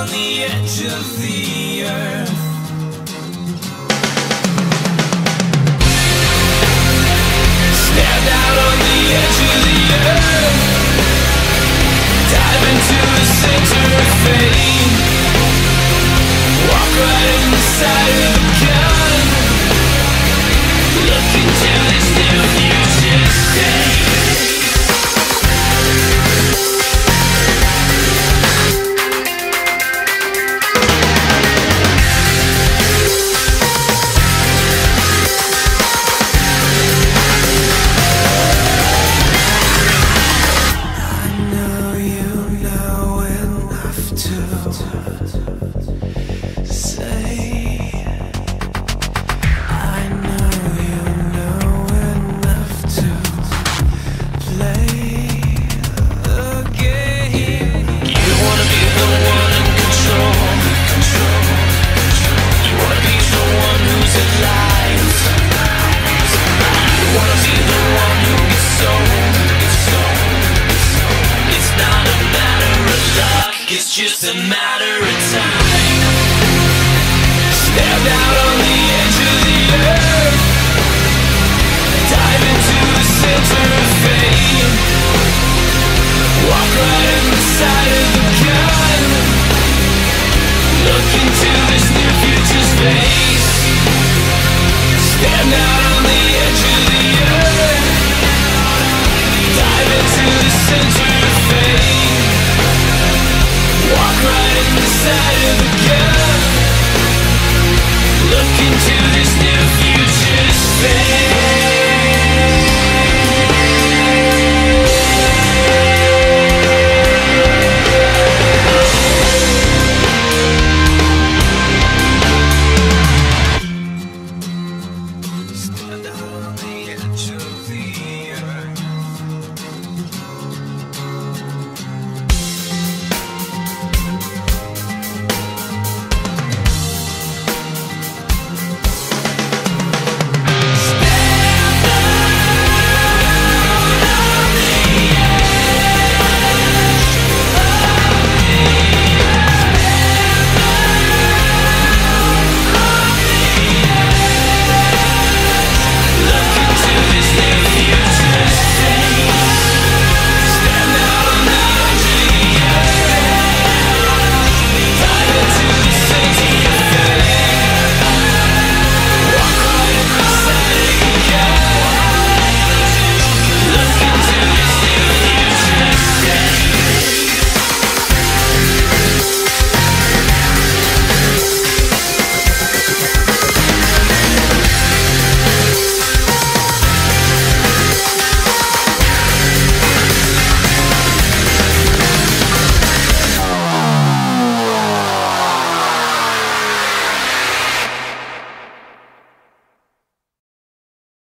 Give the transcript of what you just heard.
on the edge of the earth. Stand out on the edge of the earth. Dive into the center of fame. Walk right inside of the gun. Look into this new future state. It's just a matter of time. Stand out on the edge of the earth. Dive into the center of fame. Walk right inside of the gun. Look into this new future space. Stand out on the edge of the earth. Dive into the center of fame. Walk right inside of the gun. Look into this new future space.